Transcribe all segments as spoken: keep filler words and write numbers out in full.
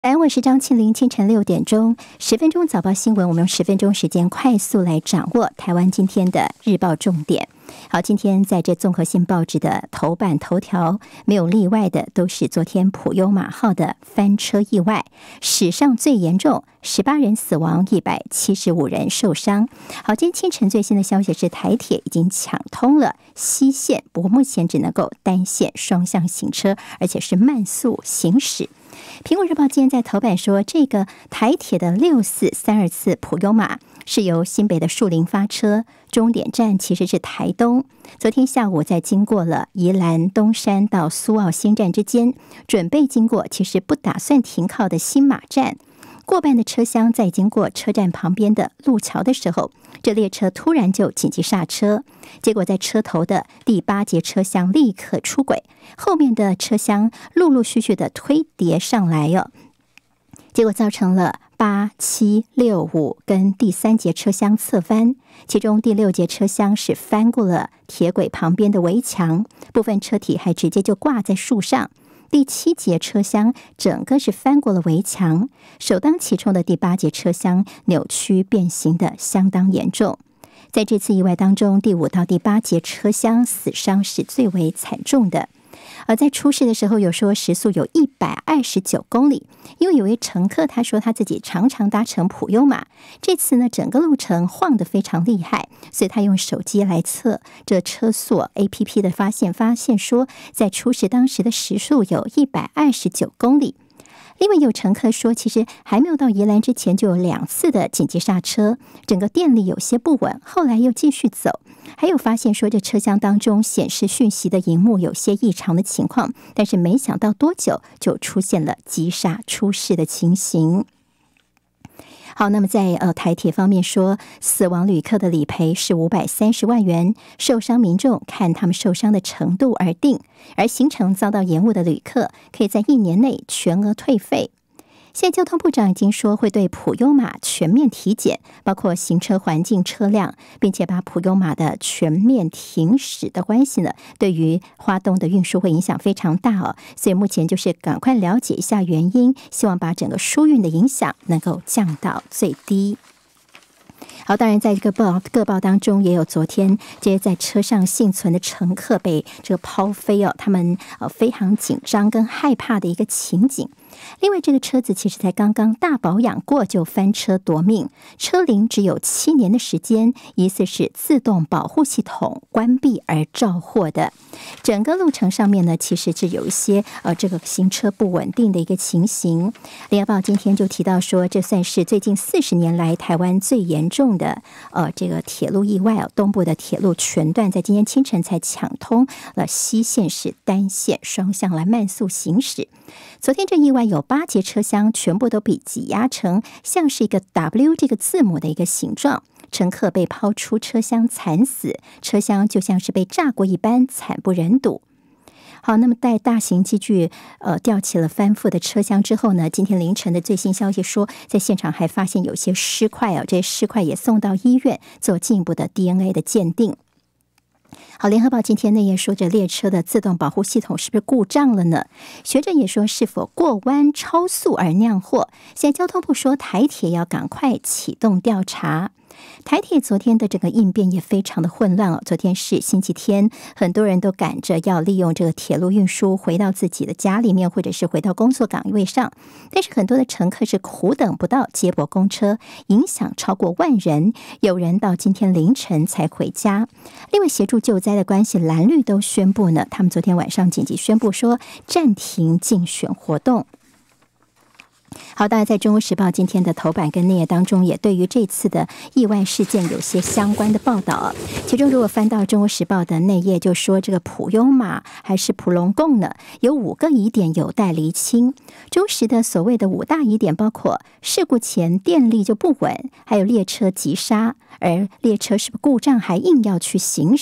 哎，我是张庆玲，清晨六点钟，十分钟早报新闻，我们用十分钟时间快速来掌握台湾今天的日报重点。好，今天在这综合性报纸的头版头条，没有例外的都是昨天普悠玛号的翻车意外，史上最严重，十八人死亡，一百七十五人受伤。好，今天清晨最新的消息是台铁已经抢通了西线，不过目前只能够单线双向行车，而且是慢速行驶。苹果日报今天在头版说，这个台铁的六四三二次普悠玛是由新北的树林发车，终点站其实是台东。昨天下午在经过了宜兰东山到苏澳新站之间，准备经过其实不打算停靠的新马站。过半的车厢在经过车站旁边的路桥的时候，这列车突然就紧急刹车，结果在车头的第八节车厢立刻出轨，后面的车厢陆陆续续的推叠上来哦，结果造成了八、七、六、五跟第三节车厢侧翻，其中第六节车厢是翻过了铁轨旁边的围墙，部分车体还直接就挂在树上。第七节车厢整个是翻过了围墙，首当其冲的第八节车厢扭曲变形的相当严重。在这次意外当中，第五到第八节车厢死伤是最为惨重的。而在出事的时候，有说时速有一百二十九公里，因为有位乘客他说他自己常常搭乘普悠玛，这次呢整个路程晃得非常厉害，所以他用手机来测这车速 A P P 的发现，发现说在出事当时的时速有一百二十九公里。另外有乘客说，其实还没有到宜兰之前就有两次的紧急刹车，整个电力有些不稳，后来又继续走。还有发现说，这车厢当中显示讯息的荧幕有些异常的情况，但是没想到多久就出现了急刹出事的情形。好，那么在呃台铁方面说，死亡旅客的理赔是五百三十万元，受伤民众看他们受伤的程度而定，而行程遭到延误的旅客可以在一年内全额退费。现在交通部长已经说会对普悠玛全面体检，包括行车环境、车辆，并且把普悠玛的全面停驶的关系呢，对于花东的运输会影响非常大哦。所以目前就是赶快了解一下原因，希望把整个疏运的影响能够降到最低。好，当然在这个报各报当中也有昨天这些在车上幸存的乘客被这个抛飞哦，他们呃非常紧张跟害怕的一个情景。另外这个车子其实才刚刚大保养过就翻车夺命，车龄只有七年的时间，疑似是自动保护系统关闭而肇祸的。整个路程上面呢，其实是有一些呃这个行车不稳定的一个情形。联合报今天就提到说，这算是最近四十年来台湾最严重的呃这个铁路意外哦，东部的铁路全段在今天清晨才抢通了西线是单线双向来慢速行驶。昨天这意外有八节车厢全部都被挤压成像是一个 W 这个字母的一个形状，乘客被抛出车厢惨死，车厢就像是被炸过一般惨不忍睹。好，那么在大型机具呃吊起了翻覆的车厢之后呢，今天凌晨的最新消息说，在现场还发现有些尸块哦，这些尸块也送到医院做进一步的 D N A 的鉴定。好，联合报今天内页说，这列车的自动保护系统是不是故障了呢？学者也说，是否过弯超速而酿祸？现在交通部说，台铁要赶快启动调查。台铁昨天的这个应变也非常的混乱哦。昨天是星期天，很多人都赶着要利用这个铁路运输回到自己的家里面，或者是回到工作岗位上。但是很多的乘客是苦等不到接驳公车，影响超过万人，有人到今天凌晨才回家。另外协助救灾的关系，蓝绿都宣布呢，他们昨天晚上紧急宣布说暂停竞选活动。好，当然在中国时报今天的头版跟内页当中，也对于这次的意外事件有些相关的报道。其中如果翻到中国时报的内页，就说这个普悠玛还是普龙贡呢，有五个疑点有待厘清。中时的所谓的五大疑点包括事故前电力就不稳，还有列车急刹，而列车是不是故障还硬要去行驶，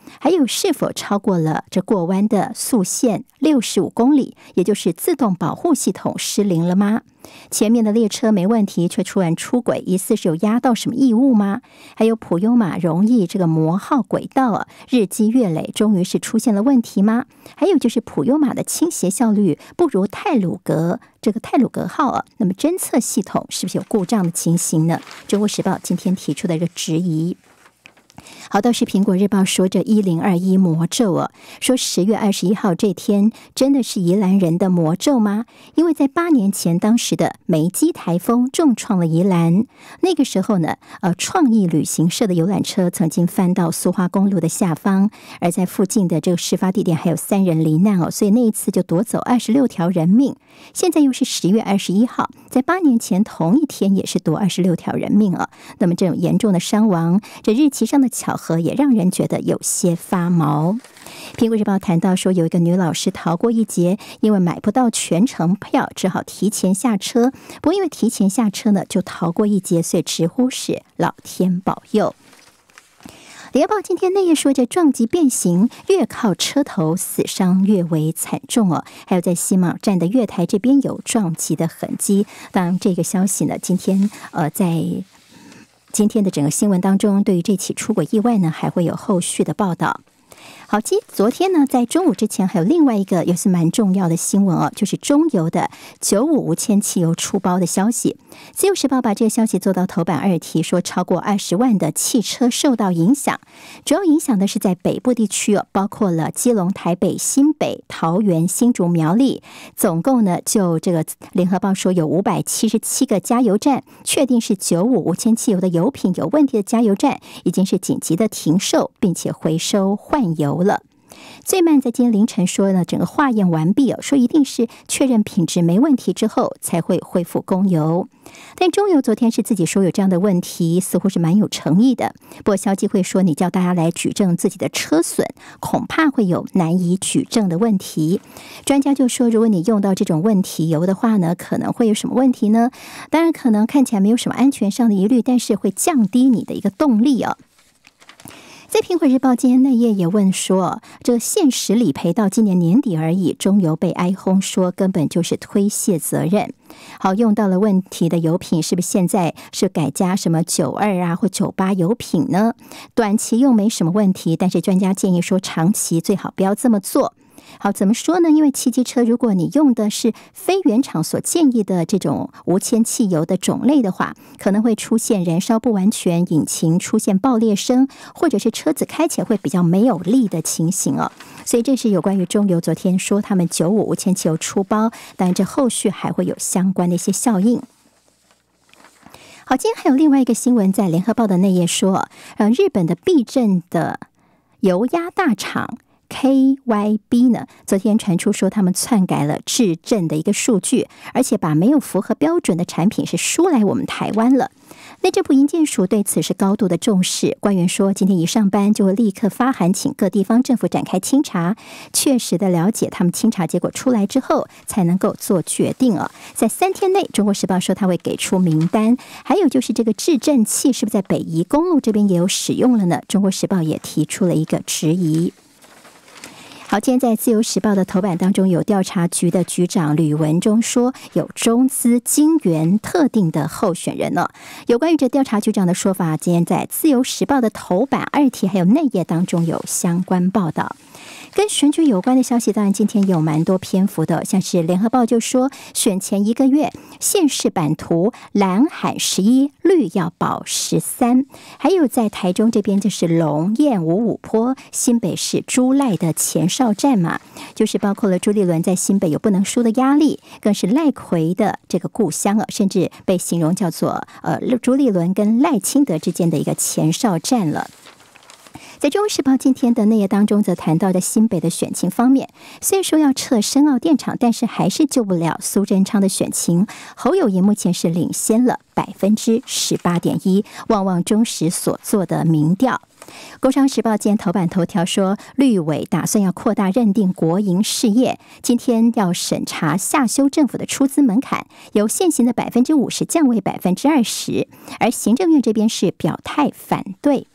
还有是否超过了这过弯的速限六十五公里，也就是自动保护系统失灵了吗？前面的列车没问题，却突然出轨，疑似是有压到什么异物吗？还有普悠玛容易这个磨耗轨道啊，日积月累，终于是出现了问题吗？还有就是普悠玛的倾斜效率不如太鲁阁这个太鲁阁号啊，那么侦测系统是不是有故障的情形呢？中国时报今天提出的一个质疑。好，倒是苹果日报说这一零二一魔咒啊，说十月二十一号这天真的是宜兰人的魔咒吗？因为在八年前，当时的梅基台风重创了宜兰，那个时候呢，呃，创意旅行社的游览车曾经翻到苏花公路的下方，而在附近的这个事发地点还有三人罹难哦，所以那一次就夺走二十六条人命。现在又是十月二十一号，在八年前同一天也是夺二十六条人命啊。那么这种严重的伤亡，这日期上的巧合也让人觉得有些发毛。苹果日报谈到说，有一个女老师逃过一劫，因为买不到全程票，只好提前下车。不过因为提前下车呢，就逃过一劫，所以直呼是老天保佑。联合报今天内页说，这撞击变形，越靠车头死伤越为惨重哦。还有在西马站的月台这边有撞击的痕迹。当然，这个消息呢，今天呃在今天的整个新闻当中，对于这起出轨意外呢，还会有后续的报道。好，其实昨天呢，在中午之前还有另外一个也是蛮重要的新闻哦，就是中油的九五无铅汽油出包的消息。自由时报把这个消息做到头版二题，说超过二十万的汽车受到影响，主要影响的是在北部地区哦，包括了基隆、台北、新北、桃园、新竹、苗栗，总共呢就这个联合报说有五百七十七个加油站确定是九五无铅汽油的油品有问题的加油站，已经是紧急的停售，并且回收换油了。最慢在今天凌晨说呢，整个化验完毕哦，说一定是确认品质没问题之后才会恢复供油。但中油昨天是自己说有这样的问题，似乎是蛮有诚意的。不过消基会说，你叫大家来举证自己的车损，恐怕会有难以举证的问题。专家就说，如果你用到这种问题油的话呢，可能会有什么问题呢？当然可能看起来没有什么安全上的疑虑，但是会降低你的一个动力哦。在苹果日报今天内页也问说，这个限时理赔到今年年底而已，中油被哀轰说根本就是推卸责任。好，用到了问题的油品是不是现在是改加什么九二啊或九八油品呢？短期用没什么问题，但是专家建议说长期最好不要这么做。好，怎么说呢？因为汽机车，如果你用的是非原厂所建议的这种无铅汽油的种类的话，可能会出现燃烧不完全、引擎出现爆裂声，或者是车子开起来会比较没有力的情形哦。所以这是有关于中油昨天说他们九五无铅汽油出包，当然这后续还会有相关的一些效应。好，今天还有另外一个新闻在联合报的内页说，呃，日本的避震的油压大厂K Y B 呢，昨天传出说他们篡改了质证的一个数据，而且把没有符合标准的产品是输来我们台湾了。内政部营建署对此是高度的重视，官员说今天一上班就会立刻发函请各地方政府展开清查，确实的了解他们清查结果出来之后才能够做决定哦。在三天内，中国时报说他会给出名单，还有就是这个质证器是不是在北宜公路这边也有使用了呢？中国时报也提出了一个质疑。好，今天在自由时报的头版当中，有调查局的局长吕文中说，有中资金援特定的候选人呢、哦。有关于这调查局长的说法，今天在自由时报的头版二题还有内页当中有相关报道。跟选举有关的消息，当然今天有蛮多篇幅的，像是联合报就说，选前一个月县市版图蓝喊十一，绿要保十三，还有在台中这边就是龙燕五五坡，新北市朱赖的前哨战嘛，就是包括了朱立伦在新北有不能输的压力，更是赖奎的这个故乡啊，甚至被形容叫做呃朱立伦跟赖清德之间的一个前哨战了。在中国时报今天的内页当中，则谈到的新北的选情方面，虽然说要撤深澳电厂，但是还是救不了苏贞昌的选情。侯友宜目前是领先了百分之十八点一，旺旺中时所做的民调。工商时报今天头版头条说，绿委打算要扩大认定国营事业，今天要审查下修政府的出资门槛，由现行的百分之五十降为百分之二十，而行政院这边是表态反对。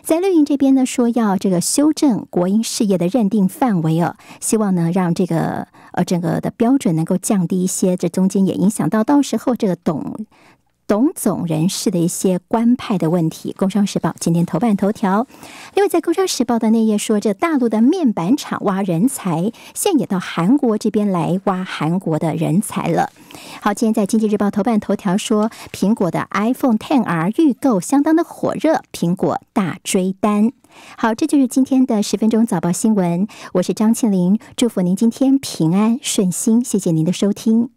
在绿营这边呢，说要这个修正国营事业的认定范围哦，希望呢让这个呃整个的标准能够降低一些，这中间也影响到到时候这个董。董总人士的一些官派的问题，《工商时报》今天头版头条。另外，在《工商时报》的内页说，这大陆的面板厂挖人才，现在也到韩国这边来挖韩国的人才了。好，今天在《经济日报》头版头条说，苹果的 iPhone X R 预购相当的火热，苹果大追单。好，这就是今天的十分钟早报新闻。我是张庆玲，祝福您今天平安顺心，谢谢您的收听。